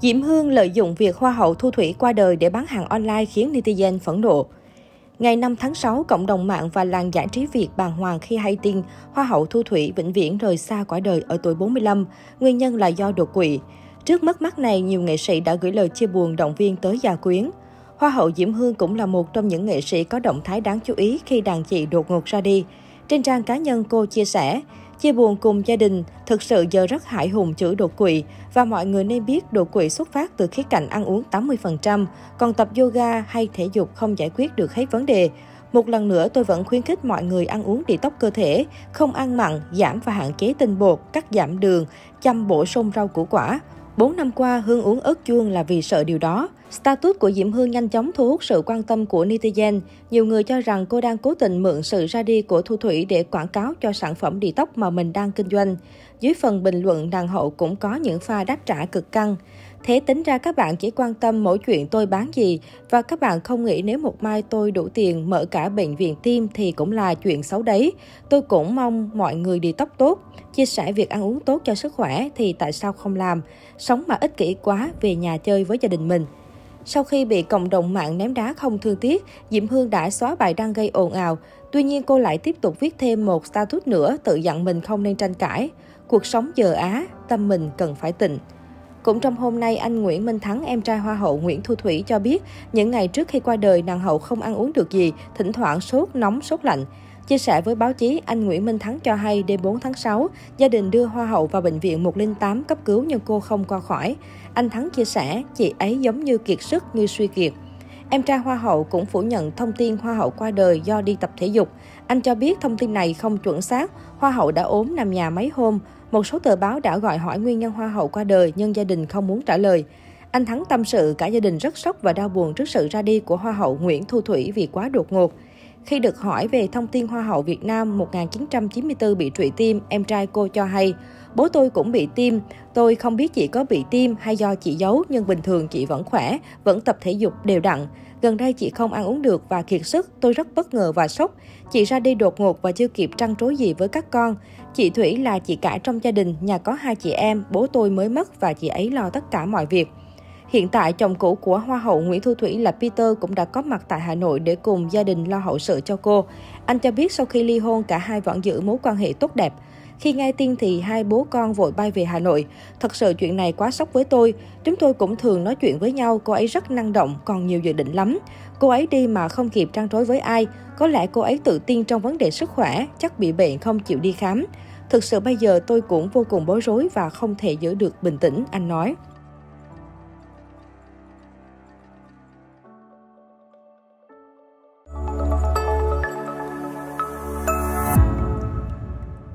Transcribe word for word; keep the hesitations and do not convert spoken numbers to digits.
Diễm Hương lợi dụng việc Hoa hậu Thu Thủy qua đời để bán hàng online khiến netizen phẫn nộ. Ngày năm tháng sáu, cộng đồng mạng và làng giải trí Việt bàng hoàng khi hay tin Hoa hậu Thu Thủy vĩnh viễn rời xa cõi đời ở tuổi bốn mươi lăm, nguyên nhân là do đột quỵ. Trước mất mát này, nhiều nghệ sĩ đã gửi lời chia buồn động viên tới gia quyến. Hoa hậu Diễm Hương cũng là một trong những nghệ sĩ có động thái đáng chú ý khi đàn chị đột ngột ra đi. Trên trang cá nhân cô chia sẻ, chia buồn cùng gia đình, thực sự giờ rất hãi hùng chữ đột quỵ và mọi người nên biết đột quỵ xuất phát từ khía cạnh ăn uống tám mươi phần trăm, còn tập yoga hay thể dục không giải quyết được hết vấn đề. Một lần nữa tôi vẫn khuyến khích mọi người ăn uống detox cơ thể, không ăn mặn, giảm và hạn chế tinh bột, cắt giảm đường, chăm bổ sung rau củ quả. bốn năm qua, Hương uống ớt chuông là vì sợ điều đó. Status của Diễm Hương nhanh chóng thu hút sự quan tâm của netizen. Nhiều người cho rằng cô đang cố tình mượn sự ra đi của Thu Thủy để quảng cáo cho sản phẩm detox mà mình đang kinh doanh. Dưới phần bình luận, nàng hậu cũng có những pha đáp trả cực căng. Thế tính ra các bạn chỉ quan tâm mỗi chuyện tôi bán gì và các bạn không nghĩ nếu một mai tôi đủ tiền mở cả bệnh viện tim thì cũng là chuyện xấu đấy. Tôi cũng mong mọi người detox tốt, chia sẻ việc ăn uống tốt cho sức khỏe thì tại sao không làm, sống mà ích kỷ quá, về nhà chơi với gia đình mình. Sau khi bị cộng đồng mạng ném đá không thương tiếc, Diễm Hương đã xóa bài đăng gây ồn ào. Tuy nhiên cô lại tiếp tục viết thêm một status nữa tự dặn mình không nên tranh cãi. Cuộc sống giờ Á, tâm mình cần phải tịnh. Cũng trong hôm nay, anh Nguyễn Minh Thắng, em trai Hoa hậu Nguyễn Thu Thủy cho biết, những ngày trước khi qua đời, nàng hậu không ăn uống được gì, thỉnh thoảng sốt nóng, sốt lạnh. Chia sẻ với báo chí, anh Nguyễn Minh Thắng cho hay đêm bốn tháng sáu, gia đình đưa Hoa hậu vào bệnh viện một không tám cấp cứu nhưng cô không qua khỏi. Anh Thắng chia sẻ, chị ấy giống như kiệt sức, như suy kiệt. Em trai Hoa hậu cũng phủ nhận thông tin Hoa hậu qua đời do đi tập thể dục. Anh cho biết thông tin này không chuẩn xác, Hoa hậu đã ốm nằm nhà mấy hôm. Một số tờ báo đã gọi hỏi nguyên nhân Hoa hậu qua đời nhưng gia đình không muốn trả lời. Anh Thắng tâm sự cả gia đình rất sốc và đau buồn trước sự ra đi của Hoa hậu Nguyễn Thu Thủy vì quá đột ngột. Khi được hỏi về thông tin Hoa hậu Việt Nam một nghìn chín trăm chín mươi tư bị trụy tim, em trai cô cho hay, bố tôi cũng bị tim, tôi không biết chị có bị tim hay do chị giấu nhưng bình thường chị vẫn khỏe, vẫn tập thể dục đều đặn. Gần đây chị không ăn uống được và kiệt sức, tôi rất bất ngờ và sốc. Chị ra đi đột ngột và chưa kịp trăn trối gì với các con. Chị Thủy là chị cả trong gia đình, nhà có hai chị em, bố tôi mới mất và chị ấy lo tất cả mọi việc. Hiện tại, chồng cũ của Hoa hậu Nguyễn Thu Thủy là Peter cũng đã có mặt tại Hà Nội để cùng gia đình lo hậu sự cho cô. Anh cho biết sau khi ly hôn, cả hai vẫn giữ mối quan hệ tốt đẹp. Khi nghe tin thì hai bố con vội bay về Hà Nội. Thật sự chuyện này quá sốc với tôi. Chúng tôi cũng thường nói chuyện với nhau, cô ấy rất năng động, còn nhiều dự định lắm. Cô ấy đi mà không kịp trăn trối với ai. Có lẽ cô ấy tự tin trong vấn đề sức khỏe, chắc bị bệnh không chịu đi khám. Thực sự bây giờ tôi cũng vô cùng bối rối và không thể giữ được bình tĩnh, anh nói.